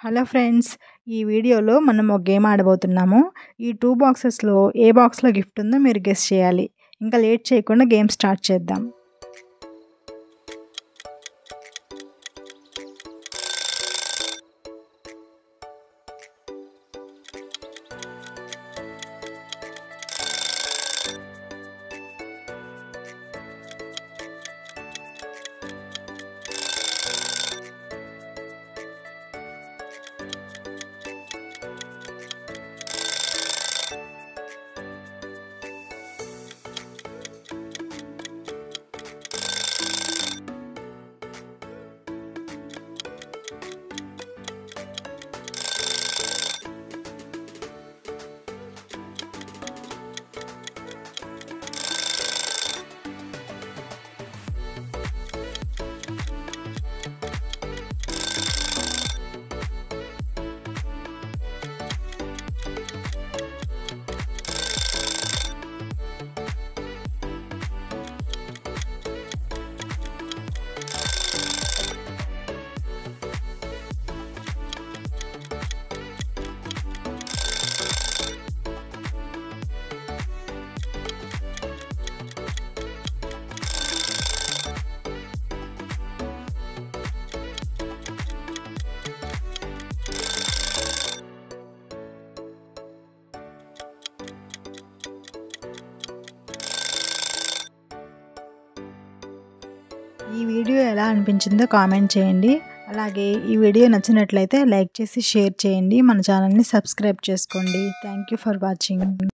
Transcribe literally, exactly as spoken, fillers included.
Hello friends, ఈ వీడియోలో మనం ఒక గేమ్ ఆడబోతున్నాము. ఈ టూ బాక్సెస్లో ఏ బాక్స్లో గిఫ్ట్ ఉందో మీరు గెస్ చేయాలి. ఇంకా లేట్ చేయకుండా గేమ్ స్టార్ట్ చేద్దాం. ఈ వీడియో ఎలా అనిపించిందో కామెంట్ చేయండి. అలాగే ఈ వీడియో నచ్చినట్లయితే లైక్ చేసి షేర్ చేయండి. మన ఛానల్ని సబ్స్క్రైబ్ చేసుకోండి. Thank you for watching.